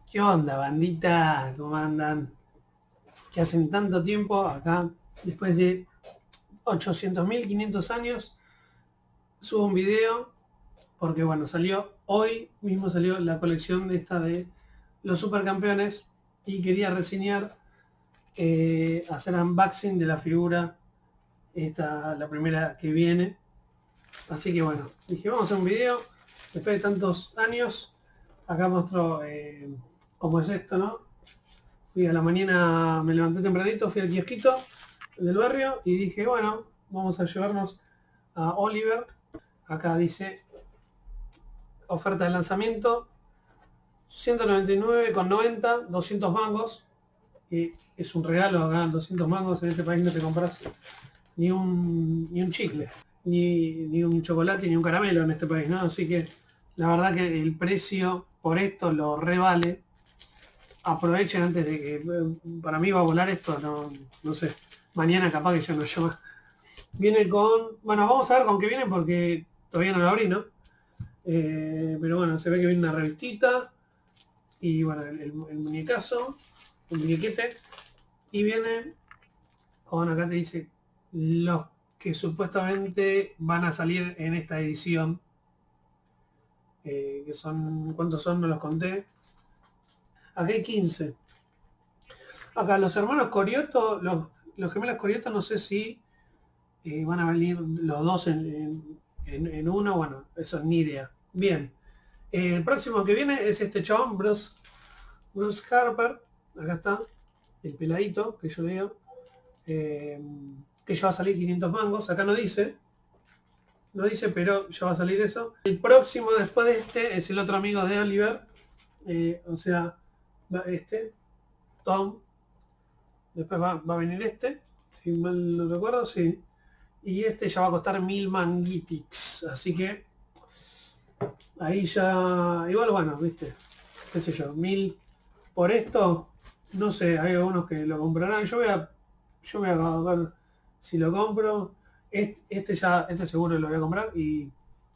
¿Qué onda, bandita? ¿Cómo andan? ¿Qué hacen tanto tiempo acá? Después de 800.000, 500 años, subo un video porque, bueno, salió hoy mismo, salió la colección esta de los supercampeones y quería reseñar, hacer unboxing de la figura, esta, la primera que viene. Así que, bueno, dije, vamos a hacer un video después de tantos años. Acá muestro cómo es esto, ¿no? Fui a la mañana, me levanté tempranito, fui al kiosquito del barrio y dije, bueno, vamos a llevarnos a Oliver. Acá dice, oferta de lanzamiento, 199,90, 200 mangos. Y es un regalo acá, 200 mangos, en este país no te compras ni un chicle, ni un chocolate, ni un caramelo en este país, ¿no? Así que la verdad que el precio por esto lo revale. Aprovechen antes de que, para mí va a volar esto, no sé, mañana capaz que ya no llama. Viene con, bueno, vamos a ver con qué viene porque todavía no lo abrí, ¿no? Pero bueno, se ve que viene una revistita y bueno, el muñecazo, un muñequete, y viene con, acá te dice los que supuestamente van a salir en esta edición, que son, ¿cuántos son? No los conté. Acá hay 15. Acá los hermanos Corioto, los gemelos Corioto, no sé si van a venir los dos en uno. Bueno, eso ni idea. Bien. El próximo que viene es este chabón, Bruce Harper. Acá está. El peladito que yo veo. Que ya va a salir 500 mangos. Acá no dice. No dice, pero ya va a salir eso. El próximo después de este es el otro amigo de Oliver. O sea, este, Tom. Después va a venir este, si mal no recuerdo, sí. Y este ya va a costar 1000 manguitics. Así que ahí ya, igual, bueno, viste, qué sé yo, 1000 por esto. No sé, hay algunos que lo comprarán. Yo voy a ver si lo compro. Este seguro lo voy a comprar. Y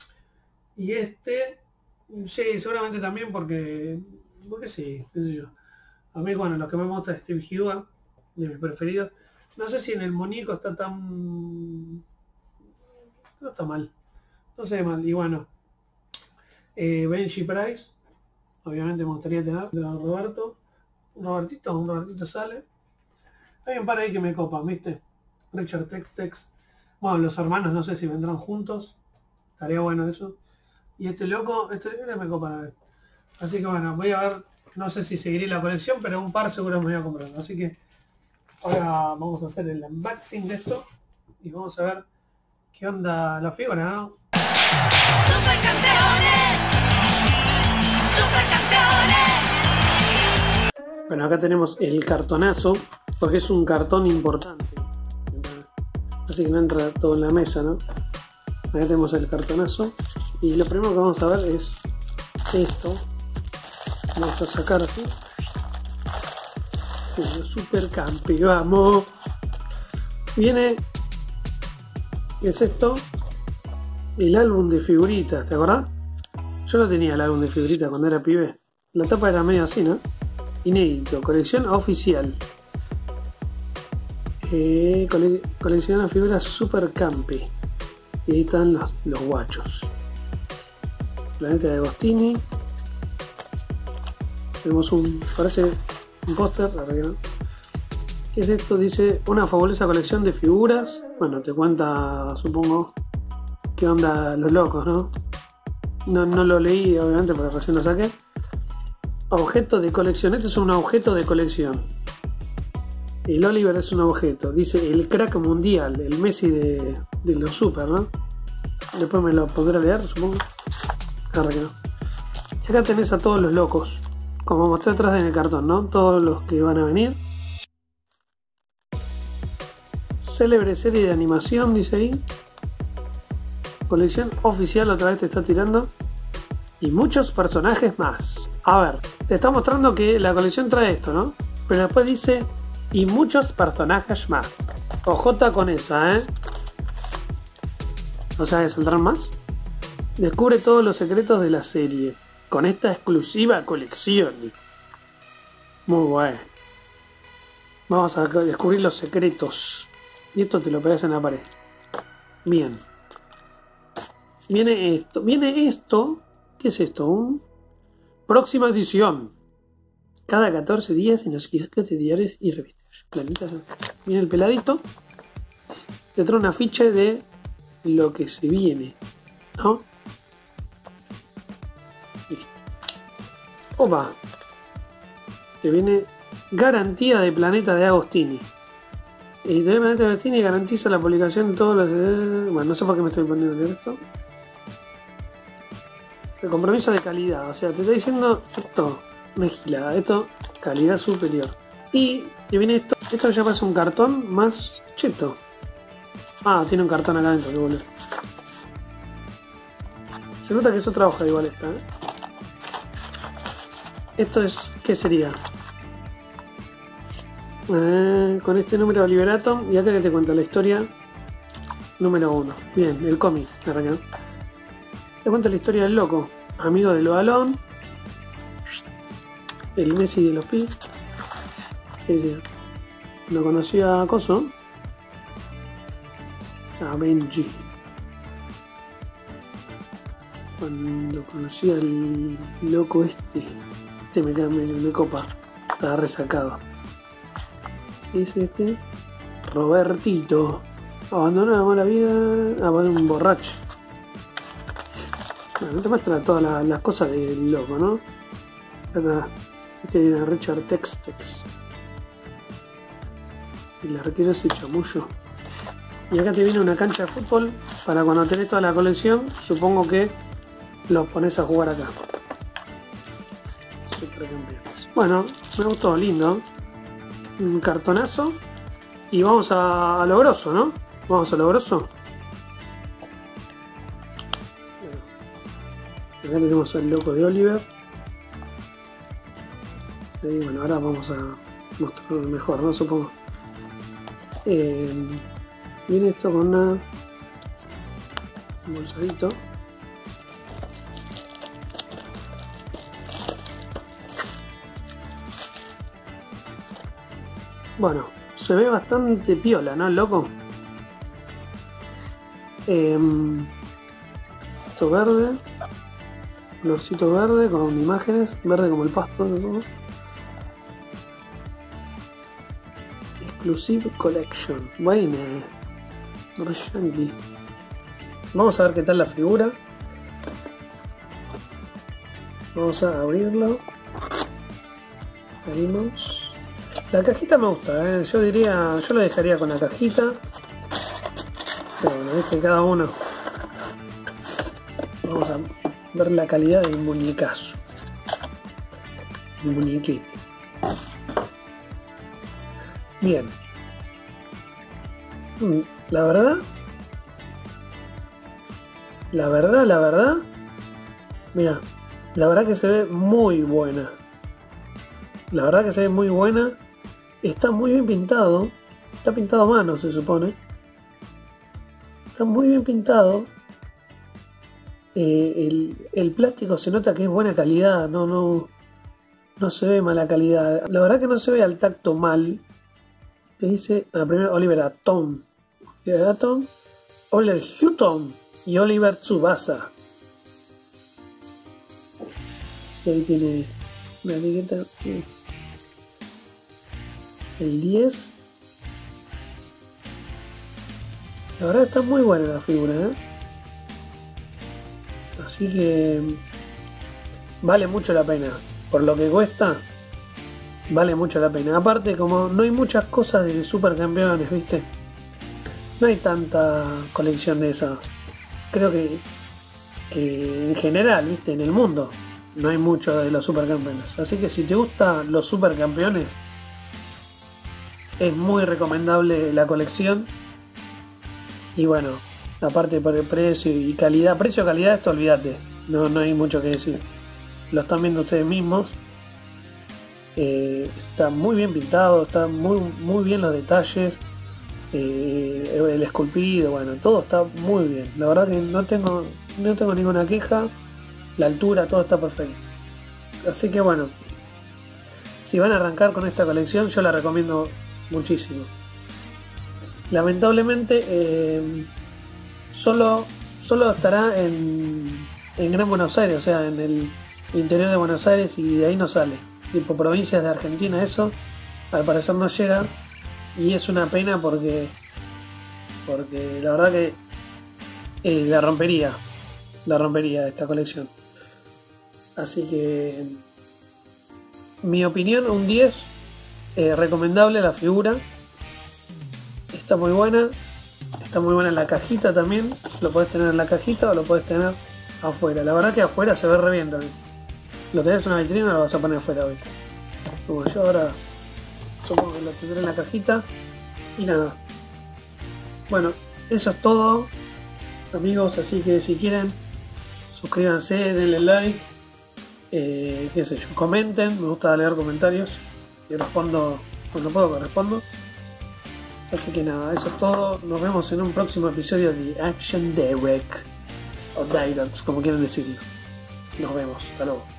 este, sí, seguramente también porque sí, qué sé yo. A mí, bueno, lo que me gusta es Steve Huga, de mis preferidos. No sé si en el muñeco está tan... No está mal. No sé mal. Y bueno, Benji Price. Obviamente me gustaría tener. De Roberto. Un Robertito sale. Hay un par ahí que me copan, ¿viste? Richard Tex. Bueno, los hermanos no sé si vendrán juntos. Estaría bueno eso. Y este loco, este me copa a ver. Así que bueno, voy a ver. No sé si seguiré la colección, pero un par seguro me voy a comprar. Así que ahora vamos a hacer el unboxing de esto y vamos a ver qué onda la figura, ¿no? ¡Supercampeones! ¡Supercampeones! Bueno, acá tenemos el cartonazo, porque es un cartón importante. Así que no entra todo en la mesa, ¿no? Acá tenemos el cartonazo. Y lo primero que vamos a ver es esto. Vamos a sacar aquí. Super campeón, vamos. Viene, ¿qué es esto? El álbum de figuritas, ¿te acordás? Yo lo tenía el álbum de figuritas cuando era pibe. La tapa era medio así, ¿no? Inédito, colección oficial. Colecciona figuras Super Campi. Y ahí están los guachos. Planeta de Agostini. Tenemos parece un póster, la verdad. ¿Qué es esto? Dice una fabulosa colección de figuras. Bueno, te cuenta, supongo, qué onda los locos, ¿no? No lo leí, obviamente, porque recién lo saqué. Objeto de colección. Este es un objeto de colección. El Oliver es un objeto. Dice el crack mundial, el Messi de los super, ¿no? Después me lo pondré a leer, supongo. Claro que no. Y acá tenés a todos los locos, como mostré atrás en el cartón, ¿no? Todos los que van a venir. Célebre serie de animación, dice ahí. Colección oficial, otra vez te está tirando. Y muchos personajes más. A ver, te está mostrando que la colección trae esto, ¿no? Pero después dice, y muchos personajes más. Ojota con esa, ¿eh? O sea, ¿que saldrán más? Descubre todos los secretos de la serie con esta exclusiva colección. Muy bueno. Vamos a descubrir los secretos. Y esto te lo pegas en la pared. Bien. Viene esto. Viene esto. ¿Qué es esto? Próxima edición. Cada 14 días en los kioscos de diarios y revistas. Planetas. Viene el peladito. Te trae una ficha de lo que se viene. ¿No? Listo. Opa. Que viene garantía de Planeta de Agostini. Editorial Planeta de Agostini garantiza la publicación de todos los... Bueno, no sé por qué me estoy poniendo esto. El compromiso de calidad. O sea, te está diciendo esto, una gilada. Esto, calidad superior. Y te viene esto. Esto ya pasa un cartón más cheto. Ah, tiene un cartón acá adentro, qué boludo. Se nota que es otra hoja igual esta, ¿eh? Esto es... ¿Qué sería? Con este número de Liberatum. Y acá que te cuenta la historia número 1. Bien, el cómic. Te cuenta la historia del loco. Amigo de Loalón. El Messi de los Pi. ¿Qué dice? Lo conocía a Coso. A Benji. Cuando conocí al loco este. Este me copa. Estaba resacado. Es este Robertito. Abandonó la mala vida. Un borracho. Bueno, te muestra todas las cosas del loco, ¿no? Acá, este viene Richard Textex. Y le requiere ese chamullo. Y acá te viene una cancha de fútbol. Para cuando tenés toda la colección, supongo que los pones a jugar acá. Supercampeones. Bueno, me gustó, lindo. Un cartonazo. Y vamos a lo grosso, ¿no? Vamos a lo grosso. Acá tenemos al loco de Oliver. Y bueno, ahora vamos a mostrarlo mejor, ¿no? Supongo. Viene esto con un bolsadito. Bueno, se ve bastante piola, ¿no, loco? Esto verde. Colorcito verde con imágenes. Verde como el pasto, ¿no? Exclusive Collection. Buena. Vamos a ver qué tal la figura. Vamos a abrirlo. Abrimos. La cajita me gusta, yo diría, yo lo dejaría con la cajita. Pero bueno, viste, cada uno. Vamos a ver la calidad del muñecazo. El muñequete. Bien. La verdad. Mira, la verdad que se ve muy buena. La verdad que se ve muy buena. Está muy bien pintado. Está pintado a mano, se supone. Está muy bien pintado. El plástico se nota que es buena calidad. No se ve mala calidad. La verdad que no se ve al tacto mal. Me dice primero Oliver Atom. Oliver Hutton y Oliver Tsubasa. Y ahí tiene una etiqueta. El 10. La verdad está muy buena la figura, Así que vale mucho la pena. Por lo que cuesta, vale mucho la pena. Aparte, como no hay muchas cosas de supercampeones, ¿viste? No hay tanta colección de esas. Creo que en general, ¿viste? En el mundo no hay mucho de los supercampeones. Así que si te gustan los supercampeones, es muy recomendable la colección. Y bueno, aparte por el precio y calidad, precio-calidad, esto olvídate, no hay mucho que decir. Lo están viendo ustedes mismos. Está muy bien pintado, está muy bien los detalles, el esculpido, bueno, todo está muy bien. La verdad que no tengo ninguna queja. La altura, todo está perfecto. Así que bueno, Si van a arrancar con esta colección, yo la recomiendo muchísimo. Lamentablemente solo estará en Gran Buenos Aires, o sea, en el interior de Buenos Aires, y de ahí no sale. Tipo provincias de Argentina, eso al parecer no llega, y es una pena porque la verdad que la rompería esta colección. Así que mi opinión, un 10. Recomendable la figura, está muy buena en la cajita también. Lo puedes tener en la cajita o lo puedes tener afuera. La verdad que afuera se ve re bien también. Lo tenés en una vitrina o lo vas a poner afuera hoy. Como yo ahora supongo que lo tendré en la cajita. Y nada, bueno, eso es todo, amigos. Así que si quieren, suscríbanse, denle like, qué sé yo, comenten. Me gusta leer comentarios y respondo cuando puedo, que respondo. Así que nada, eso es todo. Nos vemos en un próximo episodio de Action Direct, o Directs, como quieran decirlo. Nos vemos, hasta luego.